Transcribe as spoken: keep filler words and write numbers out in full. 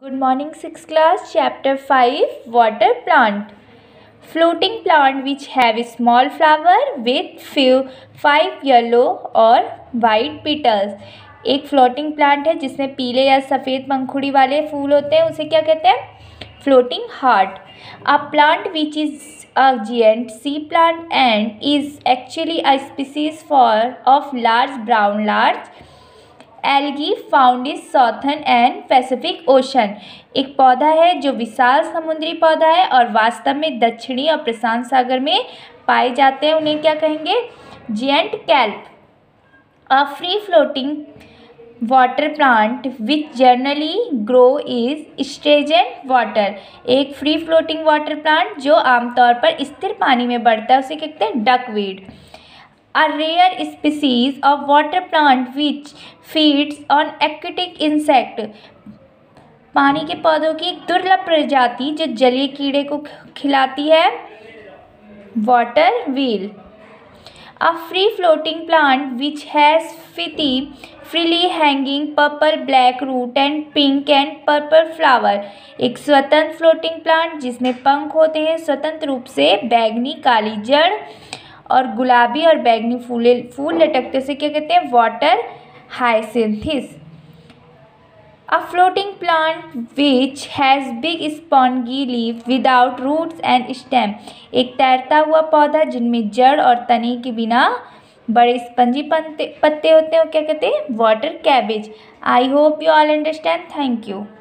Good morning, sixth class, chapter five, water plant. Floating plant which have a small flower with few five yellow or white petals. एक floating plant है जिसमें पीले या सफ़ेद पंखुड़ी वाले फूल होते हैं, उसे क्या कहते हैं? Floating heart. A plant which is a giant sea plant and is actually a species for of large brown large algae found is Southern and Pacific Ocean. एक पौधा है जो विशाल समुद्री पौधा है और वास्तव में दक्षिणी और प्रशांत सागर में पाए जाते हैं. उन्हें क्या कहेंगे? Giant kelp. A free floating water plant which generally grow is stagnant water. एक फ्री फ्लोटिंग वाटर प्लांट जो आमतौर पर स्थिर पानी में बढ़ता है उसे कहते हैं duckweed. A rare species of water plant which feeds on aquatic insect. पानी के पौधों की एक दुर्लभ प्रजाति जो जलीय कीड़े को खिलाती है, water wheel. A free floating plant which has fifty freely hanging purple black root and pink and purple flower. एक स्वतंत्र फ्लोटिंग प्लांट जिसमें पंख होते हैं स्वतंत्र रूप से बैगनी काली जड़ और गुलाबी और बैगनी फूले फूल लटकते से क्या कहते हैं? Water hyacinths. A floating plant which has big spongy leaf without roots and stem. एक तैरता हुआ पौधा जिनमें जड़ और तनी के बिना बड़े स्पंजी पत्ते पत्ते होते हैं, वो क्या कहते हैं? Water cabbage. I hope you all understand. Thank you.